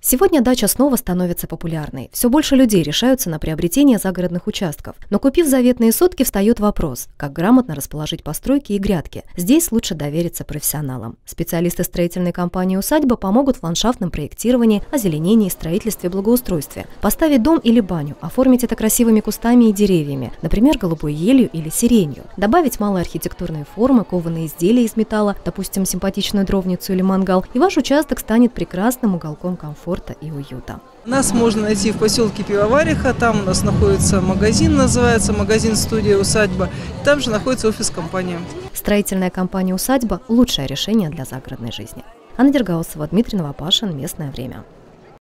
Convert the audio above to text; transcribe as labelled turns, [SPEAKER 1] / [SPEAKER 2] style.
[SPEAKER 1] Сегодня дача снова становится популярной. Все больше людей решаются на приобретение загородных участков. Но купив заветные сотки, встает вопрос, как грамотно расположить постройки и грядки. Здесь лучше довериться профессионалам. Специалисты строительной компании «Усадьба» помогут в ландшафтном проектировании, озеленении, строительстве, благоустройстве. Поставить дом или баню, оформить это красивыми кустами и деревьями, например, голубой елью или сиренью. Добавить малые архитектурные формы, кованые изделия из металла, допустим, симпатичную дровницу или мангал, и ваш участок станет прекрасным уголком комфорта и уюта.
[SPEAKER 2] Нас можно найти в поселке Пивовариха, там у нас находится магазин, называется магазин-студия «Усадьба», там же находится офис компании.
[SPEAKER 1] Строительная компания «Усадьба» – лучшее решение для загородной жизни. Анна Дергаусова, Дмитрий Новопашин. Местное время.